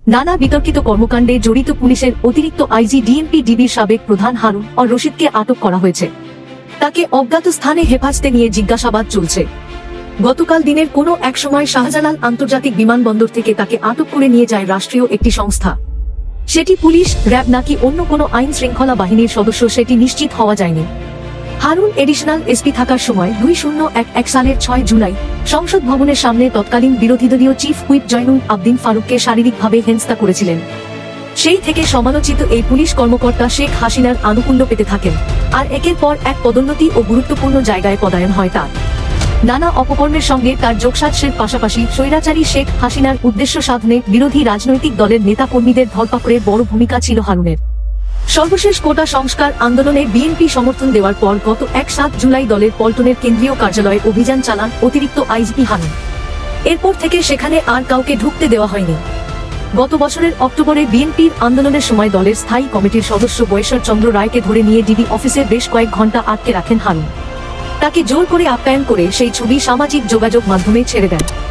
নানা বিতর্কিত কর্মকাণ্ডে জড়িত পুলিশের অতিরিক্ত আইজি ডিএমপি ডিবির সাবেক প্রধান হারুন আর রশিদকে আটক করা হয়েছে। তাকে অজ্ঞাত স্থানে হেফাজতে নিয়ে জিজ্ঞাসাবাদ চলছে। গতকাল দিনের কোনো এক সময় শাহজালাল আন্তর্জাতিক বিমানবন্দর থেকে তাকে আটক করে নিয়ে যায় রাষ্ট্রীয় একটি সংস্থা। সেটি পুলিশ, র্যাব নাকি অন্য কোনো আইন শৃঙ্খলা বাহিনীর সদস্য সেটি নিশ্চিত হওয়া যায়নি। হারুন এডিশনাল এসপি থাকার সময় 2011 সালের 6 জুলাই সংসদ ভবনের সামনে তৎকালীন বিরোধীদলীয় চিফ হুইপ জয়নুল আবদিন ফারুককে শারীরিকভাবে হেনস্থা করেছিলেন। সেই থেকে সমালোচিত এই পুলিশ কর্মকর্তা শেখ হাসিনার আনুকূল্য পেতে থাকেন, আর একের পর এক পদোন্নতি ও গুরুত্বপূর্ণ জায়গায় পদায়ন হয় তার। নানা অপকর্মের সঙ্গে তার যোগসাজশের পাশাপাশি স্বৈরাচারী শেখ হাসিনার উদ্দেশ্য সাধনে বিরোধী রাজনৈতিক দলের নেতা কর্মীদের ধরপাকড়ে বড় ভূমিকা ছিল হারুনের। সর্বশেষ কোটা সংস্কার আন্দোলনে বিএনপি সমর্থন দেওয়ার পর গত 7 জুলাই দলের পল্টনের কেন্দ্রীয় কার্যালয়ে অভিযান চালান অতিরিক্ত আইজি হারুন। এরপর থেকে সেখানে আর কাউকে ঢুকতে দেওয়া হয়নি। গত বছরের অক্টোবরে বিএনপির আন্দোলনের সময় দলের স্থায়ী কমিটির সদস্য বয়েশ্বর চন্দ্র রায়কে ধরে নিয়ে ডিবি অফিসে বেশ কয়েক ঘন্টা আটকে রাখেন হারুন। তাকে জোর করে আপ্যায়ন করে সেই ছবি সামাজিক যোগাযোগ মাধ্যমে ছেড়ে দেন।